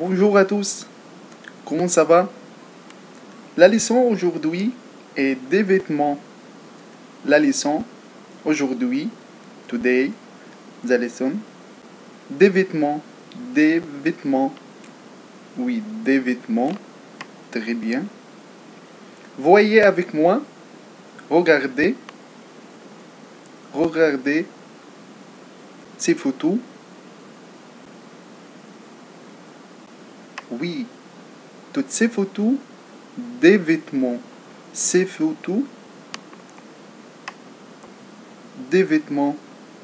Bonjour à tous, comment ça va? La leçon aujourd'hui est des vêtements. La leçon aujourd'hui, today, the lesson, des vêtements, oui, des vêtements, très bien. Voyez avec moi, regardez ces photos. Oui, toutes ces photos des vêtements. Ces photos des vêtements.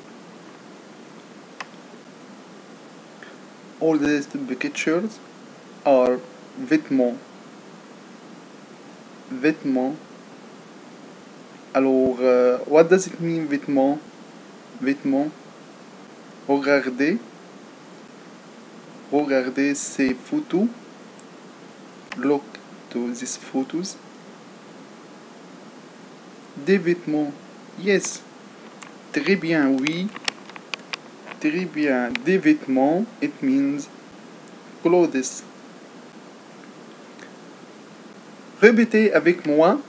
All these pictures are vêtements. Vêtements. Alors, what does it mean vêtements? Vêtements. Regardez ces photos. Look to these photos. Des vêtements. Yes. Très bien, oui. Très bien. Des vêtements, it means clothes. Répétez avec moi.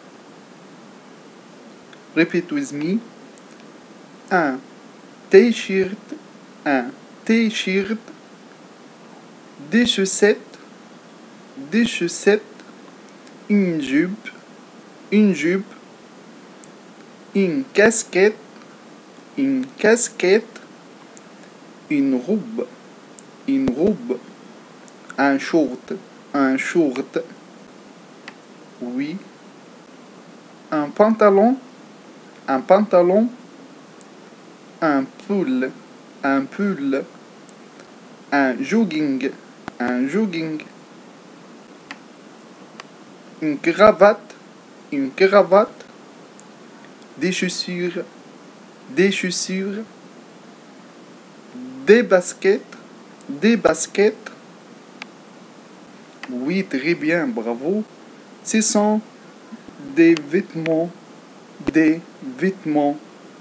Repeat with me. Un t-shirt. Un t-shirt. Des chaussettes. Des chaussettes. Une jupe. Une jupe. Une casquette. Une casquette. Une robe. Une robe. Un short. Un short. Oui. Un pantalon. Un pantalon. Un pull. Un pull. Un jogging. Un jogging. Une cravate. Une cravate. Des chaussures. Des chaussures. Des baskets. Des baskets. Oui, très bien, bravo. Ce sont des vêtements. Des vêtements.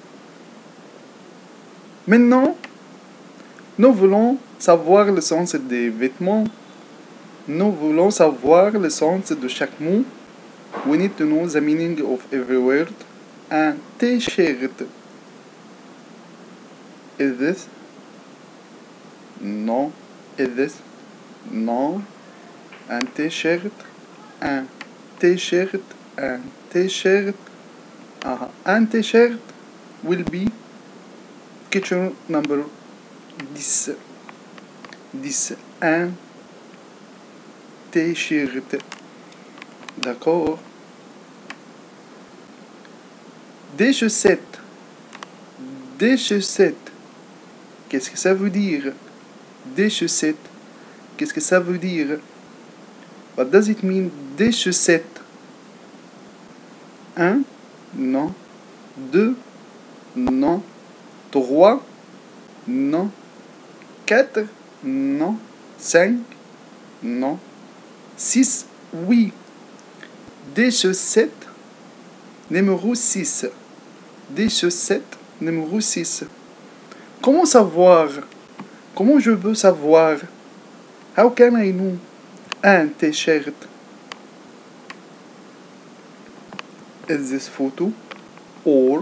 Maintenant, nous voulons savoir le sens des vêtements. Nous voulons savoir le sens de chaque mot. We need to know the meaning of every word. Un t-shirt. Is this? Non. Is this? Non. Un t-shirt. Un t-shirt. Un t-shirt. Un t-shirt will be question number 10. 10. Un t-shirt. D'accord. Des chaussettes. Des chaussettes. Qu'est-ce que ça veut dire? Des chaussettes. Qu'est-ce que ça veut dire? What does it mean? Des chaussettes. Un? Non. Deux? Non. Trois? Non. Quatre? Non. Cinq? Non. Six? Oui. Des chaussettes numéro 6. Des chaussettes numéro 6. Comment savoir? Comment je veux savoir? How can I know? Un t-shirt. Is this photo? Or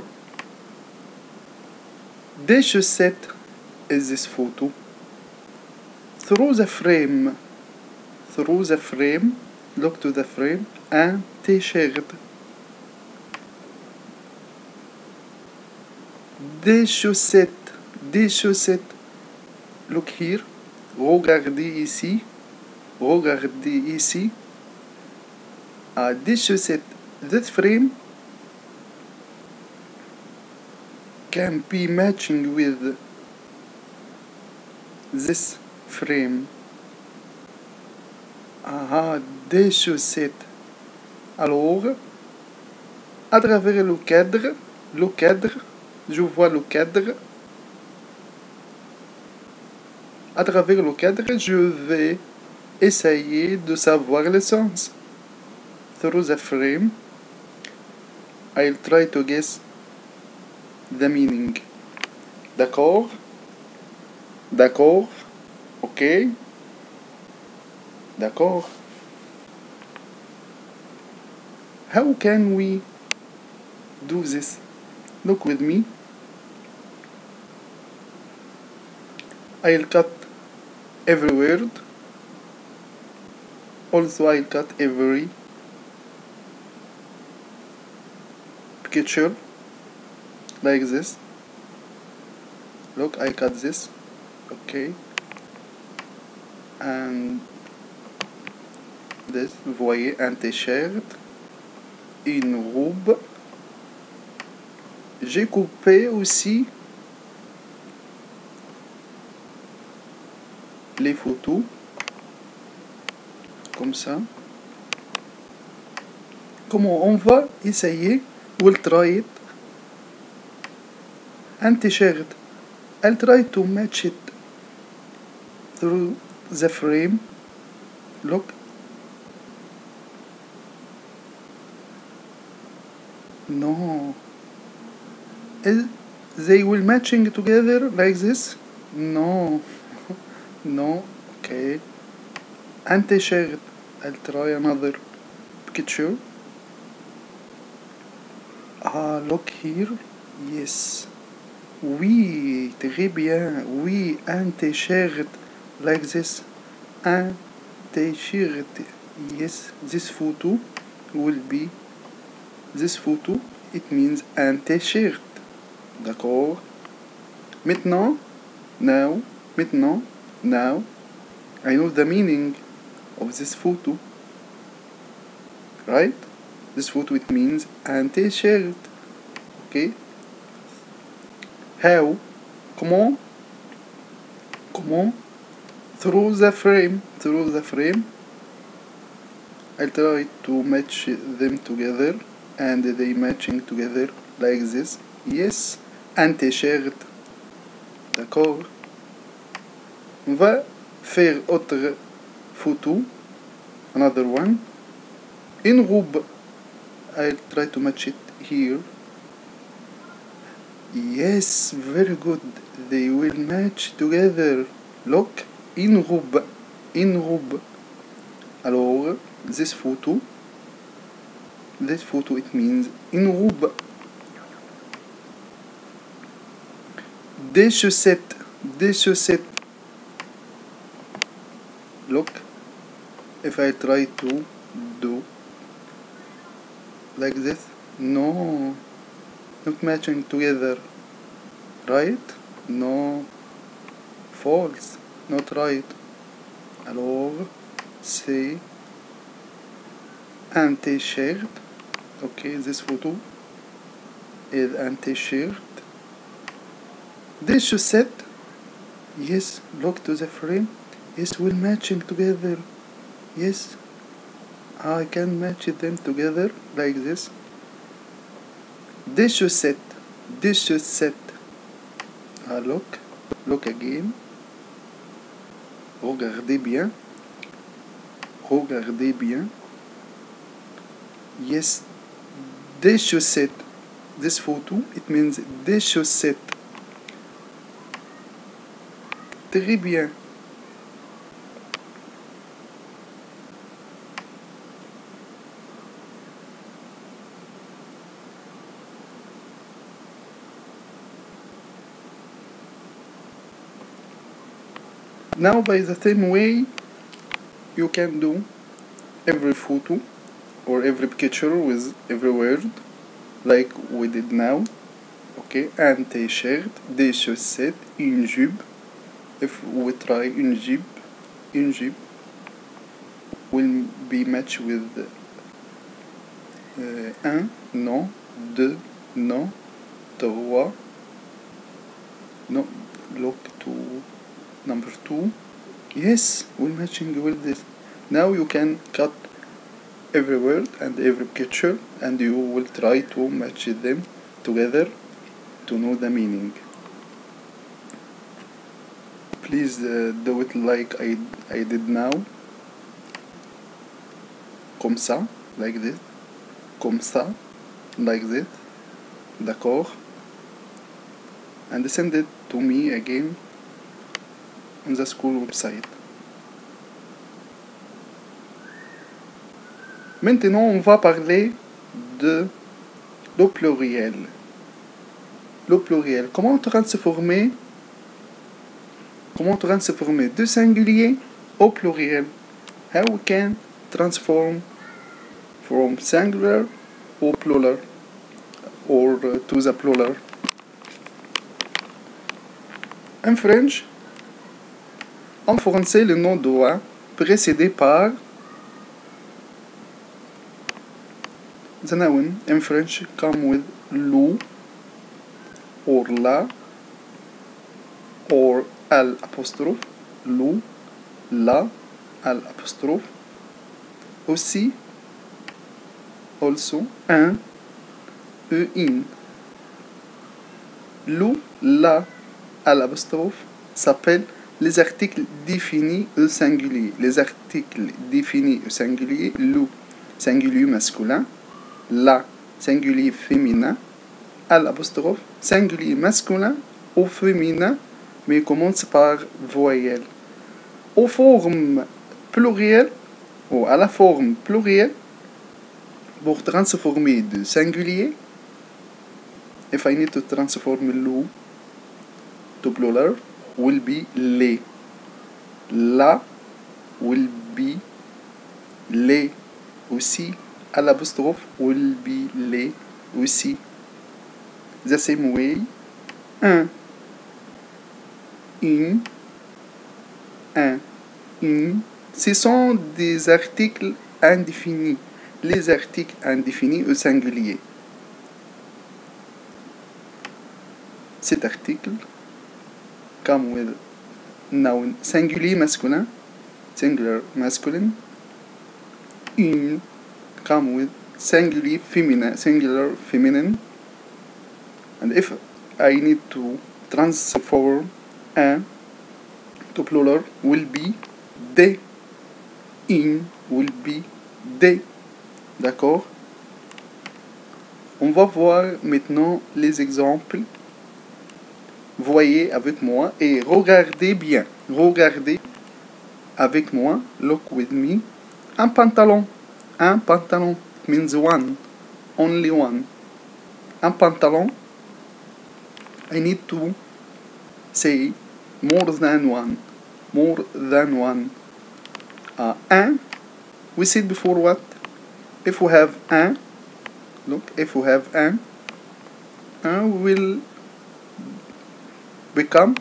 des chaussettes. Is this photo? Through the frame. Through the frame. Look to the frame. Un t-shirt. Des chaussettes. Des chaussettes. Look here. Regardez ici. Regardez ici. Des chaussettes. This frame can be matching with this frame. Des chaussettes. Alors, à travers le cadre, je vois le cadre. À travers le cadre, je vais essayer de savoir le sens. Through the frame, I'll try to guess the meaning. D'accord? D'accord? Ok? D'accord? How can we do this? Look with me. I'll cut every word. Also, I'll cut every picture like this. Look, I cut this. Okay. And this, vous voyez, un t-shirt, une robe. J'ai coupé aussi les photos comme ça. Comment on va essayer? We'll try it. Un t-shirt. I'll try to match it through the frame. Look. No. They will matching together like this? No. No. Okay. Un t-shirt. I'll try another picture. Ah, look here. Yes. Oui, très bien. Oui, un t-shirt like this. Un t-shirt. Yes, this photo will be this photo. It means un t-shirt. D'accord? Maintenant, now, I know the meaning of this photo. Right? This photo, it means un t-shirt. Okay? How? Comment? Through the frame. I'll try to match them together, and they matching together like this. Yes, un t-shirt. D'accord? On va faire autre photo. Another one. Une robe. I'll try to match it here. Yes, very good. They will match together. Look, une robe. Alors, this photo, it means une robe. Des chaussettes. Look, if I try to do like this, no, not matching together. Right? No, false, not right. Alors, c'est un t-shirt. Okay, this photo is un t-shirt. Des chaussettes. Yes, look to the frame. Yes, we're matching together. Yes, I can match them together like this. Des chaussettes. Ah, look again. Regardez bien. Yes, des chaussettes. This photo, it means des chaussettes. Très bien. Now, by the same way, you can do every photo or every picture with every word, like we did now. Okay, un t-shirt, des chaussettes, une jupe. If we try une jupe will be matched with un, non, deux, non, trois, no, look to number 2. Yes, we're matching with this. Now you can cut every word and every picture, and you will try to match them together to know the meaning. Please do it like I did now. Comme ça, like this. Comme ça, like this. D'accord? And send it to me again on the school website. Maintenant, on va parler de l'au pluriel. L'au pluriel. Comment transformer de singulier au pluriel? How we can transform from singular au plural or to the plural? En français, le nom doit précédé par the noun. In French, come with lo or la or al apostrophe. Lo, la, al apostrophe. Aussi, also, un, in. Lo, la, al apostrophe s'appellent les articles définis au singulier. Les articles définis au singulier, lo, singulier masculin, la, singulier féminin, al apostrophe, singulier masculin ou féminin, mais commence par voyelle. Aux formes plurielles, ou à la forme plurielle, pour transformer de singulier, if I need to transform lo to plural, will be les. La will be les aussi. À l'apostrophe will be les aussi. The same way. Un, une, ce sont des articles indéfinis. Les articles indéfinis au singulier. Cet article, come with noun singulier masculin, singular masculine. Une, come with singulier féminin, singular feminine. And if I need to transform un to plural, will be des. In will be des. D'accord? On va voir maintenant les exemples. Voyez avec moi et regardez bien. Regardez avec moi. Look with me. Un pantalon. Un pantalon means one. Only one. Un pantalon. I need to say more than one. More than one. Un. We said before what? If we have un. Look, if we have un will become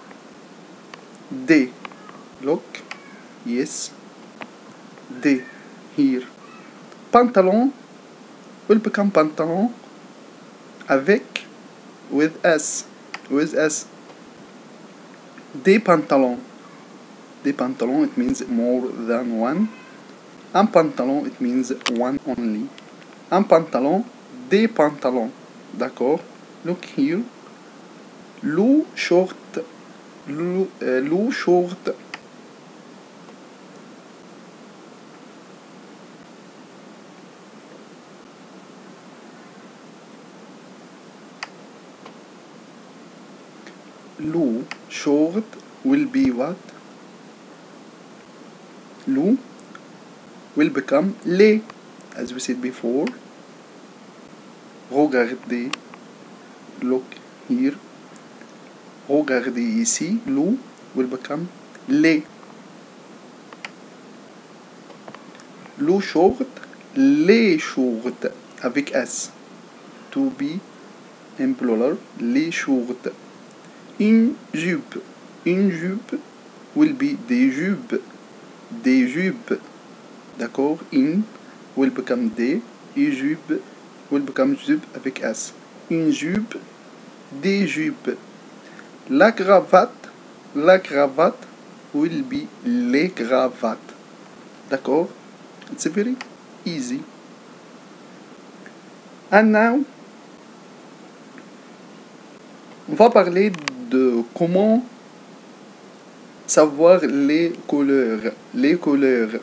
des. Look, yes, des here. Pantalon will become pantalon avec with s. Des pantalons. Des pantalons, it means more than one. Un pantalon, it means one only. Un pantalon, des pantalons. D'accord? Look here. Lou short. Lou short. Lou short will be what? Lou will become les, as we said before. Regardez, look here. Regardez ici, Lou will become les. Lou short, les short, avec S. To be in plural, les short. Une jupe will be des jupes. D'accord? In will become des, et jupe will become jupe avec S. Une jupe, des jupes. La cravate will be les cravates. D'accord? It's very easy. And now, on va parler de comment savoir les couleurs. Les couleurs,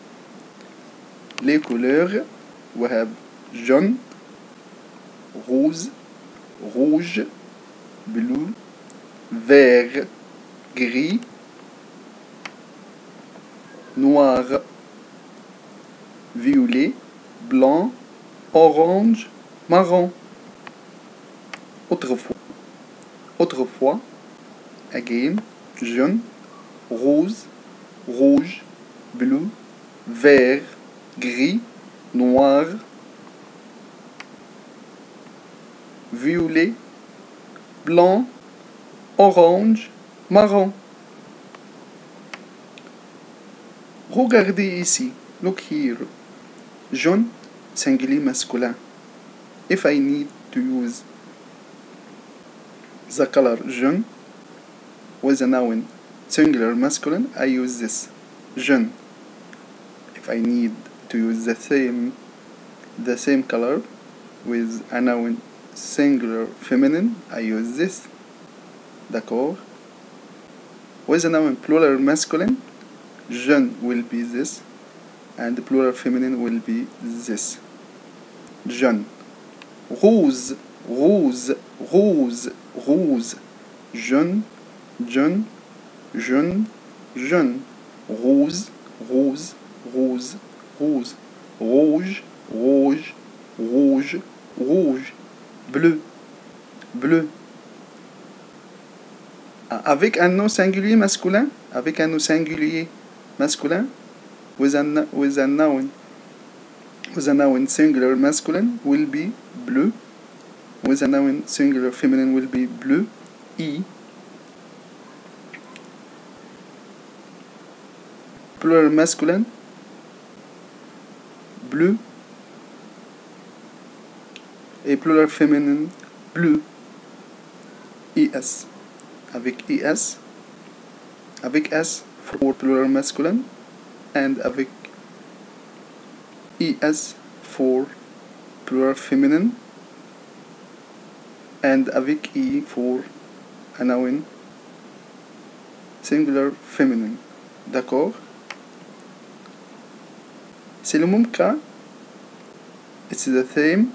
we have jaune, rose, rouge, bleu, vert, gris, noir, violet, blanc, orange, marron. Autrefois, again, jaune, rose, rouge, bleu, vert, gris, noir, violet, blanc, orange, marron. Regardez ici. Look here. Jaune, singulier masculin. If I need to use the color jaune with a noun singular masculine, I use this. Jaune. If I need to use the same color with a noun singular feminine, I use this. D'accord? With a noun plural masculine, jaune will be this, and the plural feminine will be this. Jaune. Rose, rose, rose, rose. Jaune, jaune, jaune, jaune. Rose, rose, rose, rose. Rouge, rouge, rouge, rouge. Bleu, bleu. Avec un nom singulier masculin, avec un nom singulier masculin, with a noun singular masculine will be bleu, with a noun singular feminine will be bleu, I. Plural masculine, bleu, et plural féminin, bleu, IS. Avec IS, avec S for plural masculine, and avec ES for plural feminine, and avec E for a noun singular feminine. D'accord? C'est le même cas. It's the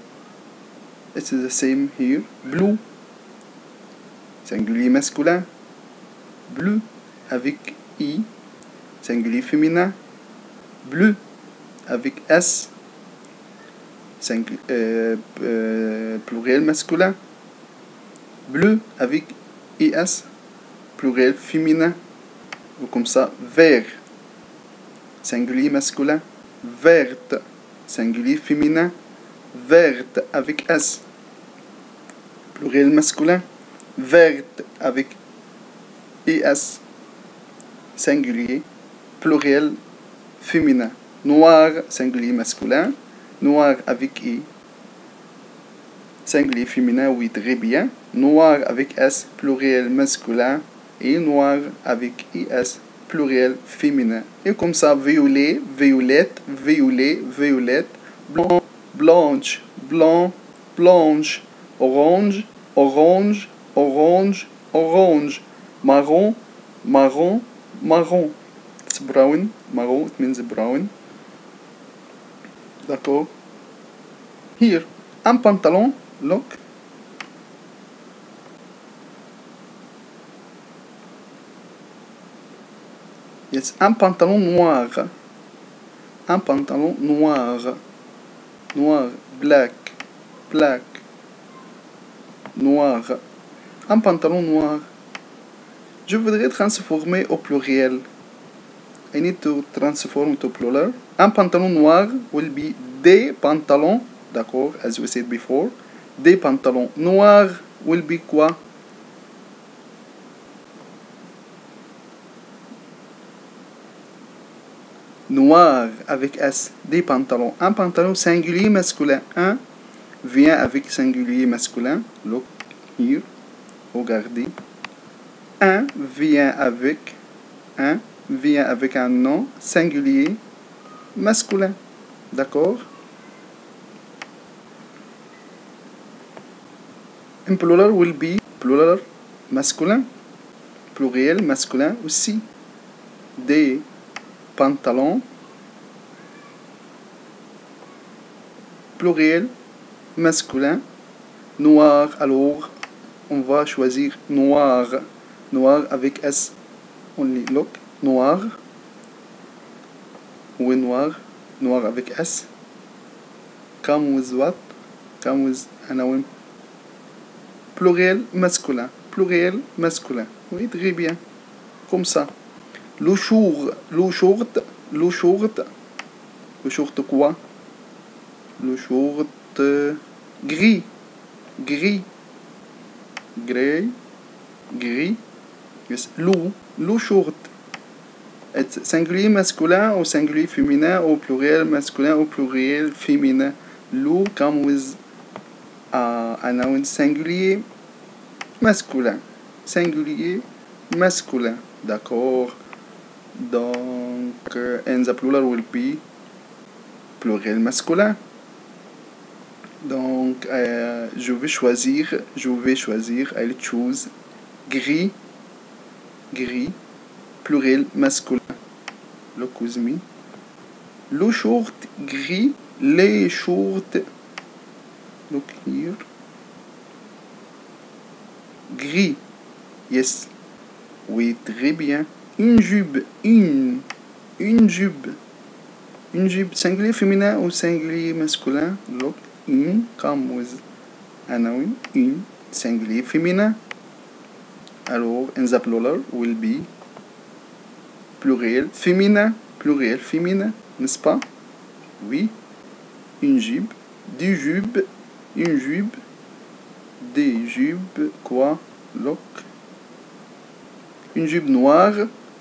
same here. Blue, singulier masculin. Bleu avec I, singulier féminin. Bleu avec S, pluriel masculin. Bleu avec IS, pluriel féminin. Ou comme ça, vert, singulier masculin. Verte, singulier féminin. Verte avec S, pluriel masculin. Verte avec IS, singulier, pluriel féminin. Noir, singulier masculin. Noir avec I, singulier féminin, oui, très bien. Noir avec S, pluriel masculin. Et noir avec IS, pluriel féminin. Et comme ça, violet, violette, violet, violette. Blanc, blanche, blanc, blanche. Orange, orange, orange, orange. Marron, marron, marron. It's brown, marron, it means brown. D'accord? Here, un pantalon, look. Yes, un pantalon noir. Un pantalon noir. Noir, black, black. Noir. Un pantalon noir. Je voudrais transformer au pluriel. I need to transform to plural. Un pantalon noir will be des pantalons. D'accord, as we said before. Des pantalons noirs will be quoi? Noir avec S. Des pantalons. Un pantalon singulier masculin. Un vient avec singulier masculin. Look here. Regardez. Un vient avec un nom singulier masculin. D'accord? Un plural will be plural masculin. Pluriel masculin aussi. Des pantalons. Pluriel masculin. Noir. Alors, on va choisir noir. Noir avec S. Only look. Noir. Oui, noir. noir avec S. Come with what? Come with عناوين pluriel masculin. Pluriel masculin. Oui, très bien. Comme ça. Le jour, le short, le short. Le short quoi? Le short gris. Gris. Gris. Gris. Yes. Le short. Singulier masculin ou singulier féminin ou pluriel masculin ou pluriel féminin. Le come with un noun singulier masculin. Singulier masculin. D'accord. Donc, and the plural will be pluriel masculin. Donc, je vais choisir, I'll choose gris, gris, pluriel masculin. Look with me. Le short gris, les shorts, look here, gris, yes, oui, très bien. Une jupe, une jupe, singulier féminin ou singulier masculin, look, une, come with عناوين, une, singulier féminin. Alors, in the plural will be pluriel féminin, n'est-ce pas? Oui, une jupe, des jupes, une jupe, des jupes, quoi? Look, une jupe noire,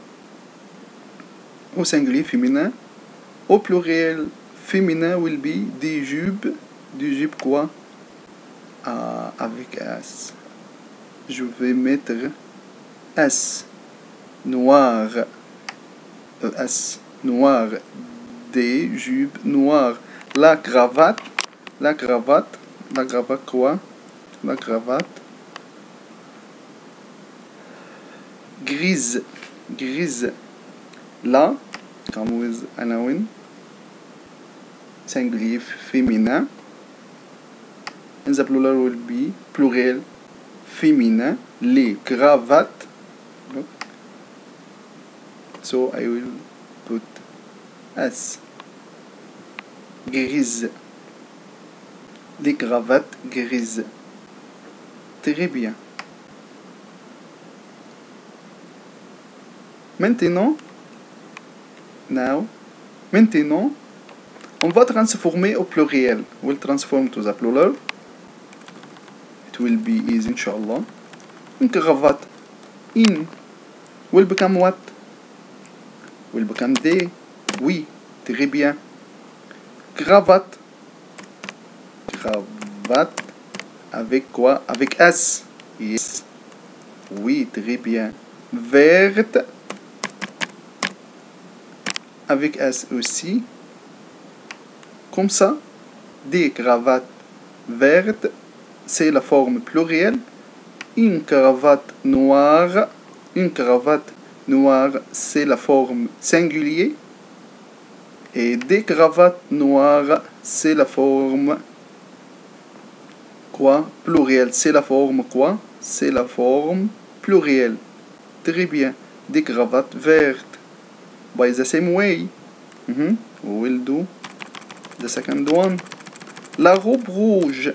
au singulier féminin, au pluriel féminin will be des jupes quoi? Avec S. Je vais mettre S, noir, S, noir, des jupes noires. La cravate quoi? La cravate grise. La, come with عناوين singulier féminin. In the plural will be pluriel féminin. Les cravates. So I will put S. Grise. Les cravates grises. Très bien. Maintenant, on va transformer au pluriel. We'll transform to the plural. It will be easy, inshallah. Une cravate. In. Will become what? Will become des. Oui, très bien. Cravate. Avec quoi? Avec S. Yes. Oui, très bien. Verte. Avec S aussi. Comme ça. Des cravates vertes. C'est la forme plurielle. Une cravate noire, c'est la forme singulier. Et des cravates noires, c'est la forme quoi? Pluriel. C'est la forme quoi? C'est la forme plurielle. Très bien. Des cravates vertes. By the same way. We will do the second one. La robe rouge.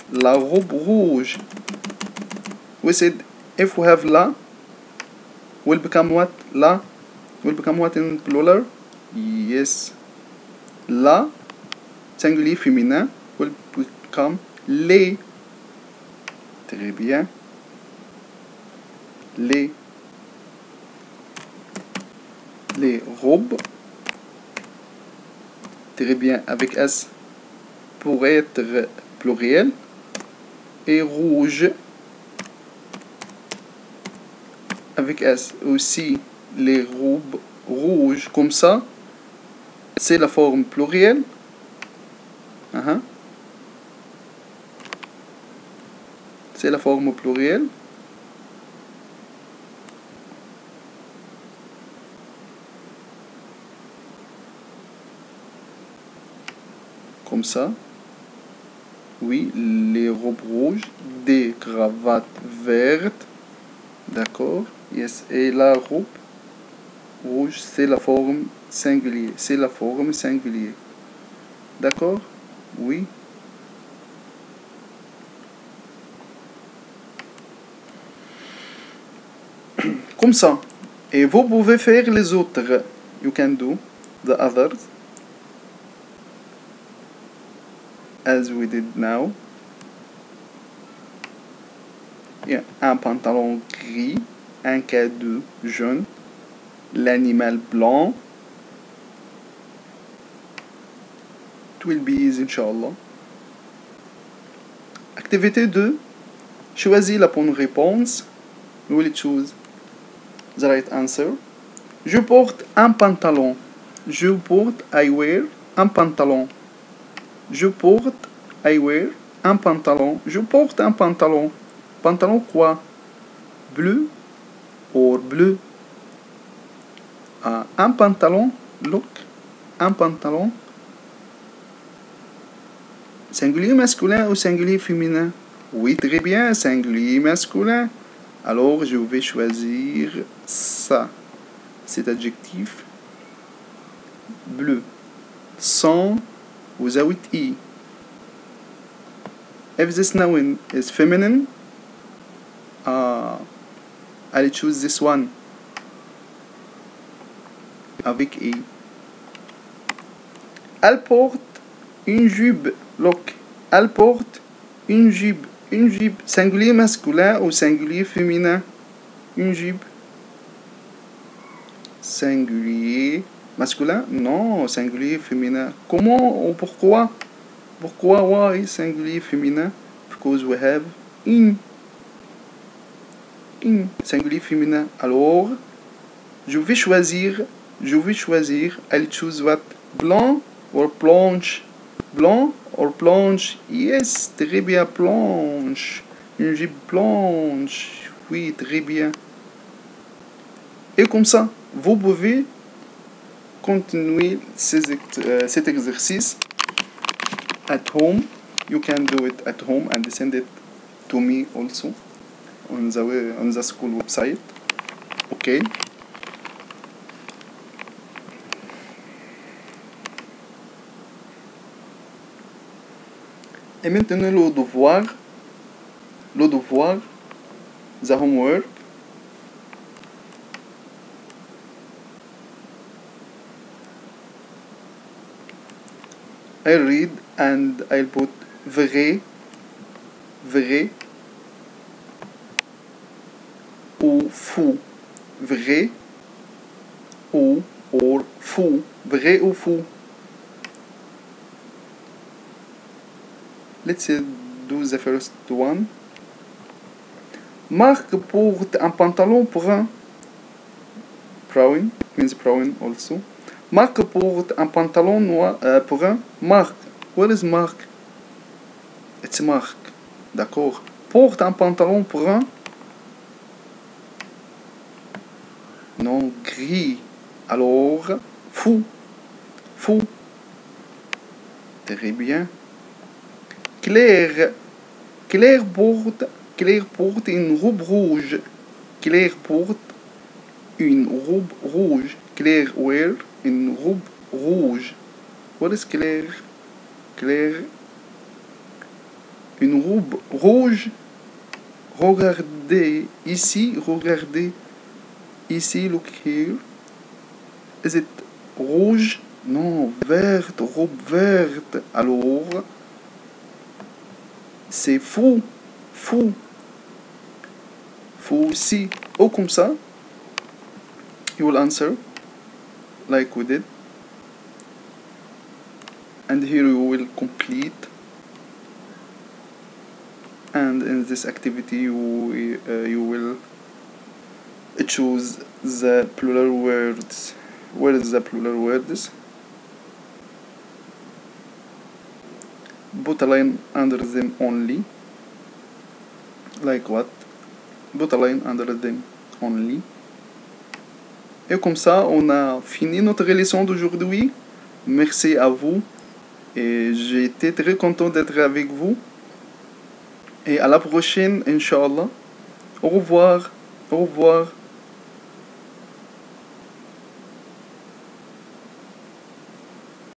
We said if we have la, will become what? La will become what in plural? Yes. La, singulier féminin, will become les. Très bien. Les robes. Très bien. Avec S pour être pluriel. Et rouge. Avec S aussi, les robes rouges comme ça, c'est la forme plurielle. C'est la forme plurielle. Comme ça. Oui, les robes rouges, des cravates vertes. D'accord? Yes. Et la robe rouge, c'est la forme singulier. D'accord? Oui. Comme ça. Et vous pouvez faire les autres. You can do the others as we did now. Un pantalon gris, un cadeau jaune, l'animal blanc. It will be easy, Inch'Allah. Activité 2. Choisis la bonne réponse. You will choose the right answer. Je porte un pantalon. Je porte, I wear, un pantalon. Je porte, I wear, un pantalon. Je porte un pantalon. Pantalon quoi? Bleu or bleu? Un pantalon, look, un pantalon. Singulier masculin ou singulier féminin? Oui, très bien, singulier masculin. Alors, je vais choisir ça. Cet adjectif. Bleu. Sans without E. If this noun is feminine, I'll choose this one. Avec E. Elle porte une jupe. Look. Elle porte une jupe. Une jupe. Singulier masculin ou singulier féminin? Une jupe. Singulier masculin? Non, singulier féminin. Comment ou pourquoi? Pourquoi why singulier féminin? Because we have in. In. Singulier féminin. Alors, je vais choisir. I'll choose what? Blanc or blanche? Blanc or blanche? Yes, très bien, blanche. Une jupe blanche. Oui, très bien. Et comme ça, vous pouvez continuer cet exercice at home. You can do it at home and send it to me also on the school website. Okay. Et maintenant le devoir, the homework. I read and I'll put vrai ou fou. Vrai ou or fou. Vrai ou fou. Let's do the first one. Marc porte un pantalon brun. Brown means brown also. Marc porte un pantalon noir brun. Marc. Where is Marc? It's Marc. D'accord. Porte un pantalon brun. Non, gris. Alors, fou. Fou. Très bien. Claire porte une robe rouge. Claire porte une robe rouge. Claire wear une robe rouge. What is Claire? Claire. Une robe rouge. Regardez ici. Ici, look here. Is it rouge? Non, verte. Robe verte. Alors, c'est fou. Fou aussi. Ou comme ça. You will answer like we did. And here you will complete. And in this activity you will choose the plural words. Where is the plural words? Put a line under them only. Like what? Put a line under them only. Et comme ça, on a fini notre leçon d'aujourd'hui. Merci à vous. Et j'ai été très content d'être avec vous. Et à la prochaine, Inch'Allah. Au revoir. Au revoir.